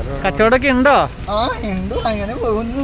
കച്ചവടമൊക്കെ ഉണ്ടോ? അങ്ങനെ പോകുന്നു.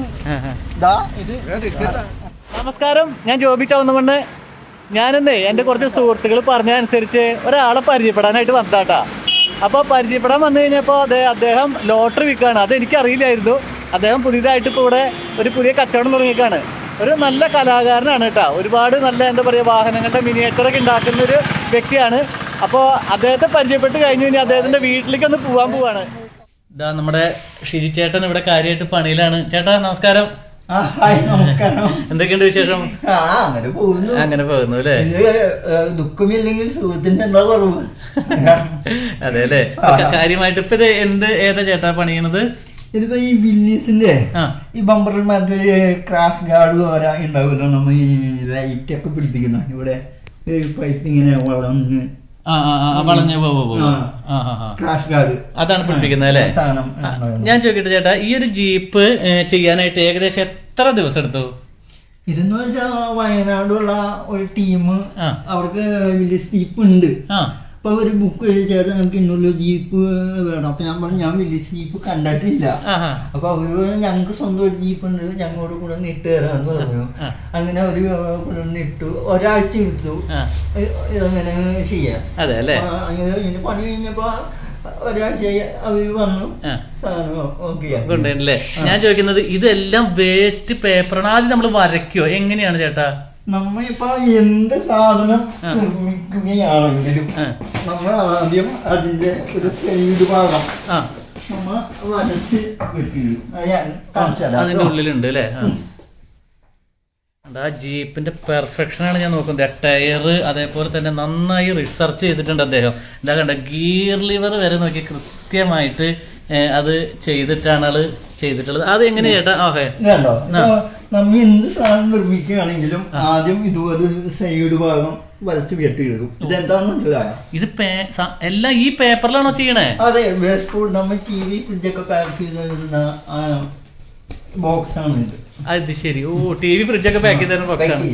നമസ്കാരം, ഞാൻ ജോബി ചാവുന്നുകൊണ്ട് ഞാനെന്നേ എൻ്റെ കുറച്ച് സുഹൃത്തുക്കൾ പറഞ്ഞതനുസരിച്ച് ഒരാളെ പരിചയപ്പെടാനായിട്ട് വന്നതാട്ടാ. അപ്പോൾ പരിചയപ്പെടാൻ വന്നു കഴിഞ്ഞപ്പോൾ അദ്ദേഹം ലോട്ടറി വിൽക്കുകയാണ്. അതെനിക്കറിയില്ലായിരുന്നു. അദ്ദേഹം പുതിയതായിട്ട് ഇപ്പോൾ ഇവിടെ ഒരു പുതിയ കച്ചവടം തുടങ്ങിയേക്കാണ്. ഒരു നല്ല കലാകാരനാണ് കേട്ടോ. ഒരുപാട് നല്ല എന്താ പറയുക വാഹനങ്ങളുടെ മിനിയേച്ചറൊക്കെ ഉണ്ടാക്കുന്ന ഒരു വ്യക്തിയാണ്. അപ്പോൾ അദ്ദേഹത്തെ പരിചയപ്പെട്ട് കഴിഞ്ഞു കഴിഞ്ഞാൽ അദ്ദേഹത്തിൻ്റെ വീട്ടിലേക്ക് ഒന്ന് പോവാണ്. ഇതാ നമ്മുടെ ഷിജി ചേട്ടൻ ഇവിടെ കാര്യമായിട്ട് പണിയിലാണ്. ചേട്ടാ നമസ്കാരം. നമസ്കാരം. എന്തൊക്കെയുണ്ട് വിശേഷം? അങ്ങനെ പോകുന്നു അല്ലേ? ദുഃഖമില്ലെങ്കിൽ സുഖത്തിന്റെ എന്താ കുറവ്. അതെ അല്ലേ? കാര്യമായിട്ട് ഇപ്പൊ ഇത് ഏതാ ചേട്ടാ പണിയണത്? ഇതിപ്പോ ഈ വില്ലീസിന്റെ ഈ ബമ്പറിൽ മറ്റൊരു ക്രാഷ് ഗാർഡ് പോലെ ഉണ്ടാവുമല്ലോ, നമ്മ ഈ ലൈറ്റ് ഒക്കെ പിടിപ്പിക്കുന്ന ഇവിടെ പൈപ്പ് ഇങ്ങനെ വളഞ്ഞ് ക്രാഷ് ഗാർഡ് അതാണ് പിടിപ്പിക്കുന്നത് അല്ലേ? ഞാൻ ചോദിക്കട്ടെ ചേട്ടാ, ഈ ഒരു ജീപ്പ് ചെയ്യാനായിട്ട് ഏകദേശം എത്ര ദിവസം എടുത്തു? ഇതെന്ന് വെച്ചാൽ വയനാടുള്ള ഒരു ടീം, അവർക്ക് വില്ലീസ് ജീപ്പ് ഉണ്ട്. അപ്പൊ ഒരു ബുക്ക് എഴുതി ചേട്ടാ നമുക്ക് ഇന്നൊരു ജീപ്പ് വേണം. അപ്പൊ ഞാൻ പറഞ്ഞു ഞാൻ വില്ലീസ് ജീപ്പ് കണ്ടിട്ടില്ല. അപ്പൊ അവര് ഞങ്ങക്ക് സ്വന്തമായിട്ട് ജീപ്പ് ഉണ്ട്, ഞങ്ങളോട് കൂടെ ഇട്ട് തരാന്ന് പറഞ്ഞു. അങ്ങനെ അവര് കൂടെ ഇട്ടു. ഒരാഴ്ച എടുത്തു ഇതങ്ങനെ ചെയ്യാം. അങ്ങനെ ഇങ്ങനെ പണി കഴിഞ്ഞപ്പോ ഒരാഴ്ച അവര് വന്നു കൊണ്ടല്ലേ. ഞാൻ ചോദിക്കുന്നത് ഇതെല്ലാം വേസ്റ്റ് പേപ്പറാണ്. ആദ്യം നമ്മൾ വരയ്ക്കോ എങ്ങനെയാണ് ചേട്ടാ? നമ്മളിപ്പോ എന്ത് സാധനം നിർമ്മിക്കുകയാണെങ്കിലും നമ്മൾ ആദ്യം അതിന്റെ ഒരു സൈഡ് ഭാഗം നമ്മ വരച്ച് വെട്ടിയിടും. അതിന്റെ ഉള്ളിലുണ്ട് അല്ലേ? ആ ജീപ്പിന്റെ പെർഫെക്ഷനാണ് ഞാൻ നോക്കുന്നത്. ടയർ അതേപോലെ തന്നെ നന്നായി റിസർച്ച് ചെയ്തിട്ടുണ്ട് അദ്ദേഹം. എന്താ കണ്ട ഗിയർ ലിവർ വരെ നോക്കി കൃത്യമായിട്ട് അത് ചെയ്തിട്ടാണ് ആള് ചെയ്തിട്ടുള്ളത്. അത് എങ്ങനെയാ ചേട്ടാ? നമ്മ എന്ത് സാധനം നിർമ്മിക്കുകയാണെങ്കിലും ആദ്യം ഇതുപോലെ സൈഡ് ഭാഗം വരച്ച് വെട്ടിയിടും. ഇതെന്താന്ന് മനസ്സിലായോ? ഇത് എല്ലാം ഈ പേപ്പറിലാണോ ചെയ്യണേ? അതെ, വേസ്റ്റ് നമ്മ TV ഫ്രിഡ്ജൊക്കെ പാക്ക് ചെയ്തിരുന്ന ബോക്സ് ആണ് ഇത്. അത് ശരി. ഓ, TV ഫ്രിഡ്ജൊക്കെ പാക്ക് ചെയ്ത ബോക്സാണ്.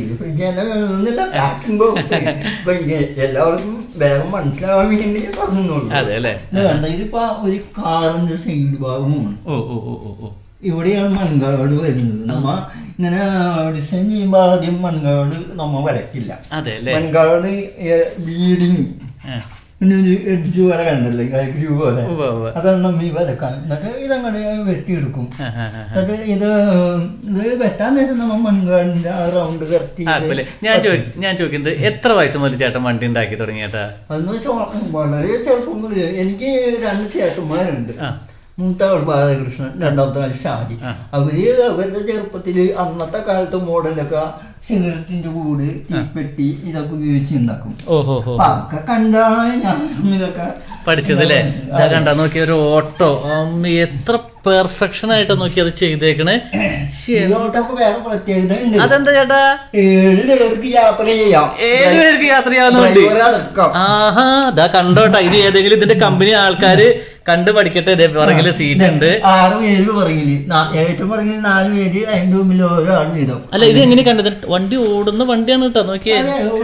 എല്ലാവർക്കും വേഗം മനസ്സിലാവാൻ വേണ്ടി പറഞ്ഞോളൂ. അതെ അല്ലേ? ഇതിപ്പോ ഒരു കാറിന്റെ സൈഡ് ഭാഗമാണ്. ഇവിടെയാണ് മൺകാട് വരുന്നത്. നമ്മ ഇങ്ങനെ ഡിസൈൻ ചെയ്യുമ്പോ ആദ്യം മൺകാട് നമ്മ വരക്കില്ല. മൺകാട് ബീഡിങ് പിന്നെ ഒരു എഡ്ജ് പോലെ കണ്ടല്ലേ, ഗ്രൂ പോലെ, അതാണ് നമ്മ ഈ വരക്കാൻ. എന്നിട്ട് ഇതങ്ങനെ വെട്ടിയെടുക്കും. എന്നിട്ട് ഇത് വെട്ടാൻ നേരം നമ്മ മൺകാടിന്റെ ആ റൗണ്ട് കറക്റ്റ്. ഞാൻ ചോദിക്കുന്നത് എത്ര വയസ്സ് മുതൽ ചേട്ടൻ വണ്ടി ഉണ്ടാക്കി തുടങ്ങിയേട്ടാ? അതെന്ന് വെച്ചാൽ വളരെ ചെറുപ്പം മുതൽ. എനിക്ക് 2 ചേട്ടന്മാരുണ്ട്. മൂത്താൾ ബാലകൃഷ്ണൻ, രണ്ടാമത്തെ ആൾ ഷാജി. അവരുടെ ചെറുപ്പത്തില് അന്നത്തെ കാലത്തെ മോഡലൊക്കെ സിഗരറ്റിന്റെ കൂട്, തീപ്പെട്ടി ഇതൊക്കെ ഉപയോഗിച്ചുണ്ടാക്കും. അതൊക്കെ കണ്ടാണ് ഞാൻ ഇതൊക്കെ പഠിച്ചത് അല്ലേ? കണ്ടാ നോക്കി ഒരു ഓട്ടോ എത്ര പെർഫെക്ഷൻ ആയിട്ട് നോക്കി അത് ചെയ്തേക്കണേ. വേറെ പ്രത്യേകത ഉണ്ട്. അതെന്താ ചേട്ടാ? 7 പേർക്ക് യാത്ര ചെയ്യാം. 7 പേർക്ക് യാത്ര ചെയ്യാവുന്ന. ആഹാ, അതാ കണ്ടോട്ടാ. ഇത് ഏതെങ്കിലും ഇതിന്റെ കമ്പനി ആൾക്കാര് കണ്ടു പഠിക്കട്ടെ. പുറകില് സീറ്റ് ഉണ്ട്. 6 പേര് പുറകില്, ഏറ്റവും പുറകിൽ 4 പേര്, അതിന്റെ മുമ്പിൽ ഓരോ ആൾ വീതം. അല്ല, ഇത് എങ്ങനെ കണ്ടത്? വണ്ടി ഓടുന്ന വണ്ടിയാണ് കേട്ടോ. നോക്കിയേ,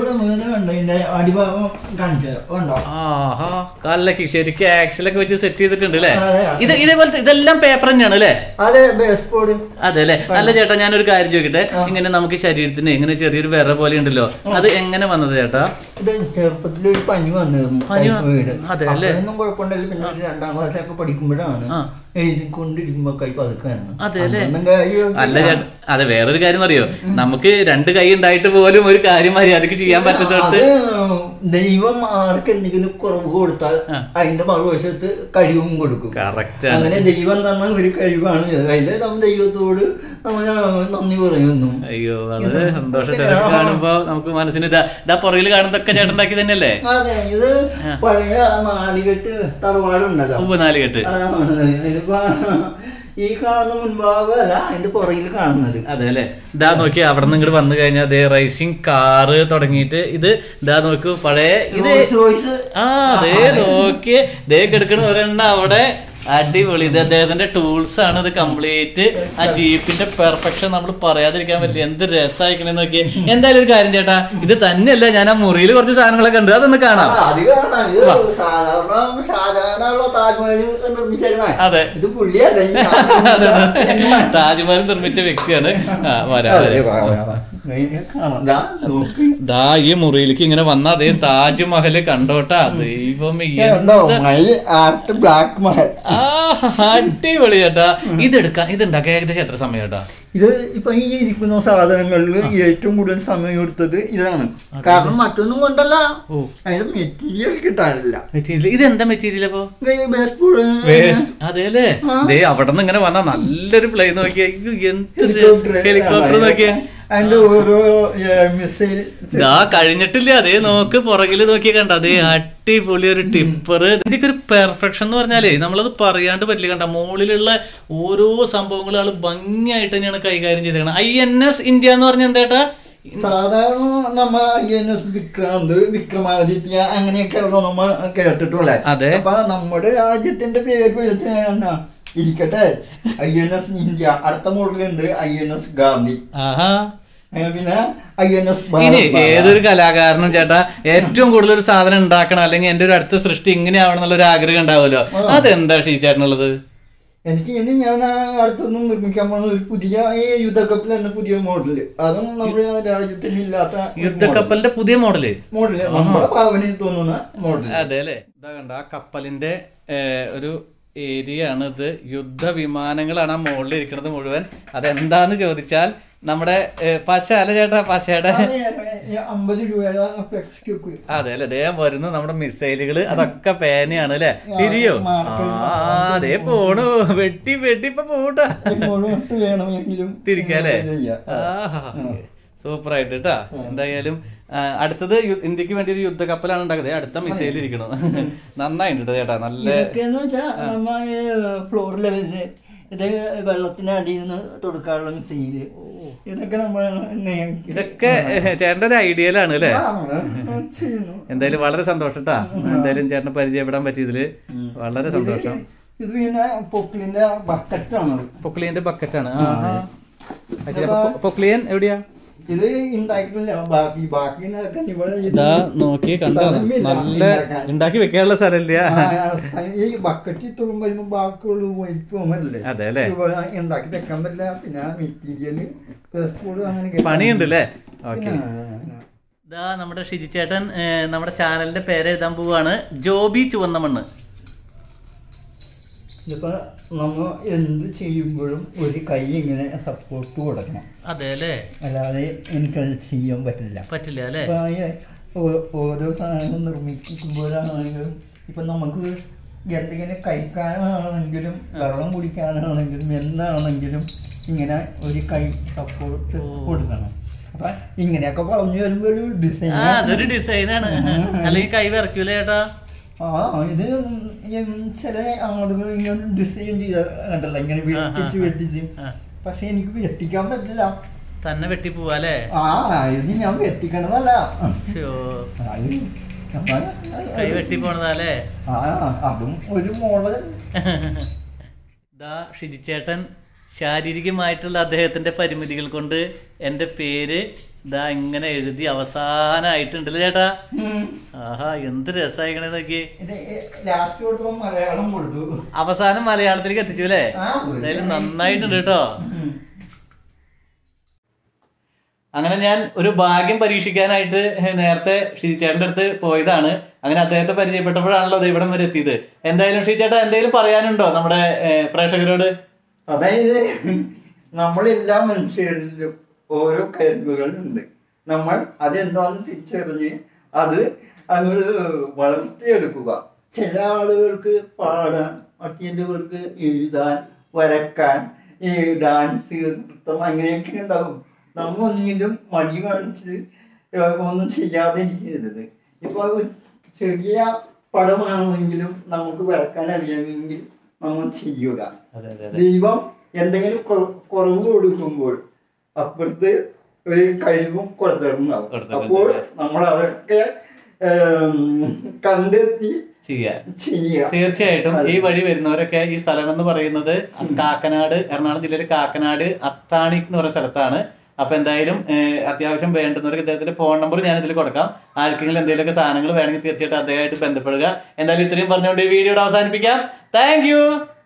അടിഭാഗം കാണിച്ചോ. ആഹാ, കാലിലൊക്കെ ശരിക്കും ആക്സിലൊക്കെ വെച്ച് സെറ്റ് ചെയ്തിട്ടുണ്ട് അല്ലേ? ഇതേപോലത്തെ ഇതെല്ലാം പേപ്പർ തന്നെയാണ് അല്ലേ? അതെ അല്ലേ? അല്ല ചേട്ടാ, ഞാനൊരു കാര്യം ചോദിക്കട്ടെ. ഇങ്ങനെ നമുക്ക് ശരീരത്തിന് ഇങ്ങനെ ചെറിയൊരു വിറ പോലെ ഉണ്ടല്ലോ, അത് എങ്ങനെ വന്നത് ചേട്ടാ? ഇത് ചെറുപ്പത്തിലൊരു പനി വന്നിരുന്നു. അതെ അല്ലേ? ഒന്നും കുഴപ്പമുണ്ടല്ലോ. പിന്നെ 2ാം ക്ലാസ്സിലൊക്കെ പഠിക്കുമ്പോഴാണ് എഴുതിക്കൊണ്ടിരിക്കുമ്പോ കൈ പതുക്കാണ്. അതെ അല്ലേ? അല്ല ചേട്ടാ, അതെ, വേറൊരു കാര്യം അറിയോ? നമുക്ക് 2 കൈ ഉണ്ടായിട്ട് പോലും ഒരു കാര്യം മര്യാദക്ക് ചെയ്യാൻ പറ്റാത്തത് ദൈവം ആർക്ക് എന്തെങ്കിലും കുറവ് കൊടുത്താൽ അതിന്റെ മറുവശത്ത് കഴിവും കൊടുക്കും. കറക്റ്റ്. അങ്ങനെ ദൈവം തന്ന ഒരു കഴിവാണ്. അതില് നമ്മൾ ദൈവത്തോട് നമ്മൾ നന്ദി പറയുന്നു. അയ്യോ, വളരെ സന്തോഷം കാണുമ്പോ നമുക്ക് മനസ്സിന്. ഇതാ പുറകിൽ കാണുന്നതൊക്കെ ചേട്ടനുണ്ടാക്കി തന്നെയല്ലേ? അതെ, ഇത് പഴയ 4 കെട്ട് തറവാടുണ്ടല്ലോ. 4 കെട്ട്. ഈ കാണുന്ന മുൻഭാഗമല്ല, അതിന്റെ പുറകിൽ കാണുന്നത്. അതെ അല്ലെ? ഇതാ നോക്കി, അവിടെ നിന്ന് ഇങ്ങോട്ട് വന്നു കഴിഞ്ഞാൽ അതേ റേസിംഗ് കാറ് തുടങ്ങിയിട്ട് ഇത് ഇതാ നോക്കൂ, പഴയ ഇത്. അതേ നോക്കി ദേ കിടക്കണ ഒരെണ്ണ അവിടെ അടിപൊളി. ഇത് അദ്ദേഹത്തിന്റെ ടൂൾസ് ആണ്. ഇത് കംപ്ലീറ്റ് ആ ജീപ്പിന്റെ പെർഫെക്ഷൻ നമ്മൾ പറയാതിരിക്കാൻ പറ്റില്ല. എന്ത് രസമായിക്കണെന്ന് നോക്കിയേ. എന്തായാലും ഒരു കാര്യം ചേട്ടാ, ഇത് തന്നെയല്ല, ഞാൻ ആ മുറിയിൽ കുറച്ച് സാധനങ്ങളൊക്കെ ഉണ്ട്, അതൊന്ന് കാണാം. അതെ, താജ്മഹൽ നിർമ്മിച്ച വ്യക്തിയാണ്. ദാ ഈ മുറിയിലേക്ക് ഇങ്ങനെ വന്ന അതേ താജ്മഹല് കണ്ടോട്ടാ. ദൈവം, അടിപൊളി ചേട്ടാ. ഇതുണ്ടാക്കാൻ ഏകദേശം എത്ര സമയം ചേട്ടാ? ഇത് ഇപ്പൊ ഈ ഇരിക്കുന്ന സാധനങ്ങളിൽ ഏറ്റവും കൂടുതൽ സമയം എടുത്തത് ഇതാണ്. കാരണം മറ്റൊന്നും കൊണ്ടല്ല, അതിന്റെ മെറ്റീരിയൽ കിട്ടാനില്ല. ഇത് എന്താ മെറ്റീരിയൽ? അപ്പൊ അതെല്ലേ, അവിടെ നിന്ന് ഇങ്ങനെ വന്ന നല്ലൊരു പ്ലെയിൻ നോക്കിയാ, ഹെലികോപ്റ്റർ നോക്കിയാ, അതിന്റെ ഓരോ മിസൈൽ കഴിഞ്ഞിട്ടില്ല. അതേ നോക്ക്, പുറകില് നോക്കി കണ്ട, അതേ അടിപൊളി ഒരു ടിപ്പർ. ഇതിന്റെ ഒരു പെർഫെക്ഷൻ എന്ന് പറഞ്ഞാലേ നമ്മളത് പറയാണ്ട് പറ്റില്ല. കണ്ട, മുകളിലുള്ള ഓരോ സംഭവങ്ങളും ആള് ഭംഗിയായിട്ട് തന്നെയാണ് കൈകാര്യം ചെയ്തേക്കണം. INS ഇന്ത്യ എന്ന് പറഞ്ഞ എന്താ? സാധാരണ നമ്മ INS വിക്രാന്ത്, വിക്രമാദിത്യ അങ്ങനെയൊക്കെ നമ്മ കേട്ടിട്ടുള്ളേ. അതെ, അപ്പൊ നമ്മുടെ രാജ്യത്തിന്റെ പേര് വിളിച്ച ഇരിക്കട്ടെ, INS ഇന്ത്യ. അടുത്ത മോഡലുണ്ട് INS ഗാന്ധി. പിന്നെ INS. ഏതൊരു കലാകാരനും ചേട്ടാ ഏറ്റവും കൂടുതൽ ഒരു സാധനം ഉണ്ടാക്കണം, അല്ലെങ്കിൽ എന്റെ ഒരു അടുത്ത സൃഷ്ടി ഇങ്ങനെ ആവണം എന്നുള്ള ഒരു ആഗ്രഹം ഉണ്ടാവുമല്ലോ. അതെന്താ ഷീചേട്ടനുള്ളത്? എനിക്ക് ഇനി ഞാൻ അടുത്തൊന്നും നിർമ്മിക്കാൻ പോകുന്ന ഒരു പുതിയ യുദ്ധക്കപ്പൽ തന്നെ, പുതിയ മോഡല്. അതും നമ്മുടെ രാജ്യത്തിന് ഇല്ലാത്ത യുദ്ധക്കപ്പലിന്റെ പുതിയ മോഡല് നമ്മുടെ ഭാവനയിൽ തോന്നുന്ന മോഡൽ. അതെ അല്ലേ. ഇതാ കണ്ട, ആ കപ്പലിന്റെ ഒരു ഏരിയ ആണ് ഇത്. യുദ്ധവിമാനങ്ങളാണ് ആ മുകളിൽ ഇരിക്കുന്നത് മുഴുവൻ. അതെന്താന്ന് ചോദിച്ചാൽ നമ്മുടെ പശ അല്ല ചേട്ടാ, പശയുടെ 50 രൂപയുടെ. അതെ അല്ലെ, അദ്ദേഹം വരുന്നു. നമ്മുടെ മിസൈലുകള് അതൊക്കെ പേനയാണ് അല്ലെ. തിരിയോ? അതേ പോണു, വെട്ടി വെട്ടി ഇപ്പൊ പോട്ടാ, തിരിക്കല്ലേ. സൂപ്പർ ആയിട്ട് കേട്ടാ. എന്തായാലും അടുത്തത് ഇന്ത്യക്ക് വേണ്ടി ഒരു യുദ്ധക്കപ്പലാണ് ഉണ്ടാക്കുന്നത്. അടുത്ത മിസൈൽ ഇരിക്കണം. നന്നായിട്ടുണ്ട് ചേട്ടാ. നല്ല ഫ്ലോർ ലെവലില് ഇത് വെള്ളത്തിനടിയിൽ നിന്ന് കൊടുക്കാനുള്ള മിസൈല്, ഇതൊക്കെ ഇതൊക്കെ ചേട്ടന്റെ ഒരു ഐഡിയയിലാണ് അല്ലെ. എന്തായാലും വളരെ സന്തോഷം കേട്ടാ. എന്തായാലും ചേട്ടനെ പരിചയപ്പെടാൻ പറ്റിയതില് വളരെ സന്തോഷം. ഇത് പിന്നെ പൊക്ലിന്റെ ബക്കറ്റാണ്. പൊക്ലിയന്റെ ബക്കറ്റാണ്. പൊക്ലിയൻ എവിടെയാ? ഇത് ഉണ്ടാക്കിയിട്ടില്ല, ബാക്കി ഇതാ നോക്കി കണ്ടോ, നല്ല ഉണ്ടാക്കി വെക്കാനുള്ള സ്ഥലമില്ല. ഈ ബക്കറ്റ് തുറമ്പോ ബാക്കിയുള്ള വലിപ്പമല്ലേ. അതെ അല്ലെ, ഉണ്ടാക്കി വെക്കാൻ പറ്റില്ല. പിന്നെ മെറ്റീരിയല് അങ്ങനെ പണിയുണ്ട് അല്ലേ. ഓക്കെ. ഇതാ നമ്മുടെ ഷിജി ചേട്ടൻ നമ്മുടെ ചാനലിന്റെ പേര് എഴുതാൻ പോവാണ്. ജോബി ചുവന്ന മണ്ണ്. ഇതിപ്പോ നമ്മ എന്ത് ചെയ്യുമ്പോഴും ഒരു കൈ ഇങ്ങനെ സപ്പോർട്ട് കൊടുക്കണം. അതെ അല്ലേ, അല്ലാതെ എനിക്കത് ചെയ്യാൻ പറ്റില്ല അല്ലേ. ഓരോ സാധനം നിർമ്മിക്കുമ്പോഴാണെങ്കിലും ഇപ്പൊ നമുക്ക് എന്തെങ്കിലും കഴിക്കാനാണെങ്കിലും വെള്ളം കുടിക്കാനാണെങ്കിലും എന്താണെങ്കിലും ഇങ്ങനെ ഒരു കൈ സപ്പോർട്ട് കൊടുക്കണം. അപ്പൊ ഇങ്ങനെയൊക്കെ പറഞ്ഞു വരുമ്പോ ഒരു ഡിസൈൻ, അതൊരു ഡിസൈനാണ്. അല്ലെങ്കിൽ കൈ വിറയ്ക്കൂലേ ചേട്ടാ? ഇത് ചില ആളുകൾ ഇങ്ങനെ ഡിസൈൻ ചെയ്തല്ല, ഇങ്ങനെ വെട്ടിച്ച്. പക്ഷെ എനിക്ക് വെട്ടിക്കാൻ പറ്റില്ല, തന്നെ വെട്ടി പോവാല്ലേ. ഇത് ഞാൻ വെട്ടിക്കണതല്ല, കൈ വെട്ടി പോണതല്ലേ. അതും ഒരു മോഡൽ. ദാ ഷിജി ചേട്ടൻ ശാരീരികമായിട്ടുള്ള അദ്ദേഹത്തിന്റെ പരിമിതികൾ കൊണ്ട് എന്റെ പേര് ഇതാ ഇങ്ങനെ എഴുതി അവസാനായിട്ടുണ്ടല്ലേ ചേട്ടാ. ആഹാ, എന്ത് രസായിക്കണേ നോക്കി. അവസാനം മലയാളത്തിലേക്ക് എത്തിച്ചു അല്ലേ. എന്തായാലും നന്നായിട്ടുണ്ട് കേട്ടോ. അങ്ങനെ ഞാൻ ഒരു ഭാഗ്യം പരീക്ഷിക്കാനായിട്ട് നേരത്തെ ഷിജിച്ചേട്ടൻ്റെ അടുത്ത് പോയതാണ്. അങ്ങനെ അദ്ദേഹത്തെ പരിചയപ്പെട്ടപ്പോഴാണല്ലോ അത് ഇവിടം വരെ എത്തിയത്. എന്തായാലും ഷിജിച്ചേട്ടാ എന്തെങ്കിലും പറയാനുണ്ടോ നമ്മുടെ പ്രേക്ഷകരോട്? അതായത് നമ്മളെല്ലാ മനുഷ്യരിലും ഓരോ കഴിവുകളുണ്ട്. നമ്മൾ അതെന്താണെന്ന് തിരിച്ചറിഞ്ഞ് അത് അങ്ങോട്ട് വളർത്തിയെടുക്കുക. ചില ആളുകൾക്ക് പാടാൻ, മറ്റുള്ളവർക്ക് എഴുതാൻ, വരക്കാൻ, ഡാൻസ്, നൃത്തം അങ്ങനെയൊക്കെ ഉണ്ടാകും. നമ്മൾ ഒന്നിലും മടി കാണിച്ച് ഒന്നും ചെയ്യാതെ ഇരിക്കരുത്. ഇപ്പൊ ചെറിയ പടമാണെങ്കിലും നമുക്ക് വരക്കാൻ അറിയാമെങ്കിൽ നമ്മൾ ചെയ്യുക. ദൈവം എന്തെങ്കിലും കുറവ് കൊടുക്കുമ്പോൾ അപ്പുറത്ത് ഒരു കഴിവും കൊടുത്തിട്ടുണ്ടാവും. അപ്പോൾ നമ്മൾ അതൊക്കെ കണ്ടെത്തി ചെയ്യുക. തീർച്ചയായിട്ടും ഈ വഴി വരുന്നവരൊക്കെ ഈ സ്ഥലം എന്ന് പറയുന്നത് കാക്കനാട്, എറണാകുളം ജില്ലയിലെ കാക്കനാട് അത്താണി എന്ന് പറയുന്ന സ്ഥലത്താണ്. അപ്പൊ എന്തായാലും അത്യാവശ്യം വേണ്ടുന്നവർക്ക് ഇദ്ദേഹത്തിന്റെ ഫോൺ നമ്പർ ഞാൻ ഇതിൽ കൊടുക്കാം. ആർക്കെങ്കിലും എന്തെങ്കിലുമൊക്കെ സാധനങ്ങൾ വേണമെങ്കിൽ തീർച്ചയായിട്ടും അദ്ദേഹമായിട്ട് ബന്ധപ്പെടുക. എന്തായാലും ഇത്രയും പറഞ്ഞുകൊണ്ട് ഈ വീഡിയോ അവസാനിപ്പിക്കാം. താങ്ക്